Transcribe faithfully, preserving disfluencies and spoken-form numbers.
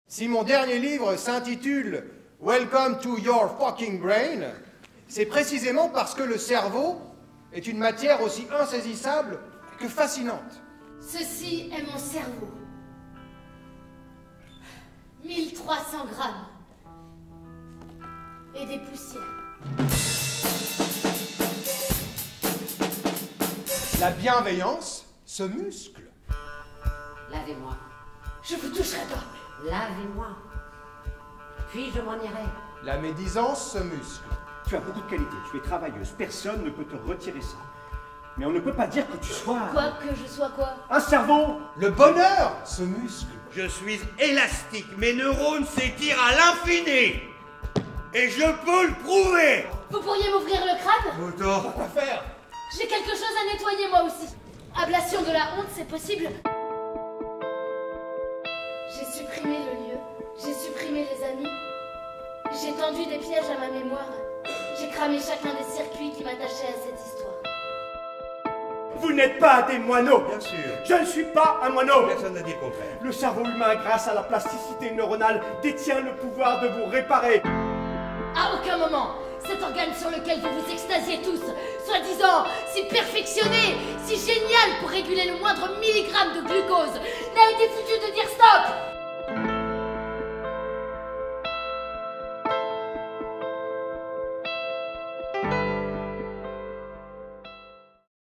Si mon dernier livre s'intitule « Welcome to your fucking brain », c'est précisément parce que le cerveau est une matière aussi insaisissable que fascinante. Ceci est mon cerveau. mille trois cents grammes. Et des poussières. La bienveillance se muscle. Lavez-moi. Je vous toucherai pas. Lavez-moi. Puis je m'en irai. La médisance se muscle. Tu as beaucoup de qualités, tu es travailleuse, personne ne peut te retirer ça. Mais on ne peut pas dire que tu sois... Quoi que je sois quoi? Un cerveau. Le bonheur se muscle. Je suis élastique, mes neurones s'étirent à l'infini. Et je peux le prouver. Vous pourriez m'ouvrir le crâne? Moto. Quoi faire? J'ai quelque chose à nettoyer moi aussi. Ablation de la honte, c'est possible? J'ai supprimé le lieu, j'ai supprimé les amis. J'ai tendu des pièges à ma mémoire. J'ai cramé chacun des circuits qui m'attachaient à cette histoire. Vous n'êtes pas des moineaux. Bien sûr. Je ne suis pas un moineau. Personne n'a dit le contraire. Le cerveau humain, grâce à la plasticité neuronale, détient le pouvoir de vous réparer. À aucun moment, cet organe sur lequel vous vous extasiez tous, soi-disant si perfectionné, si génial pour réguler le moindre milligramme de glucose, n'a été foutu de dire stop.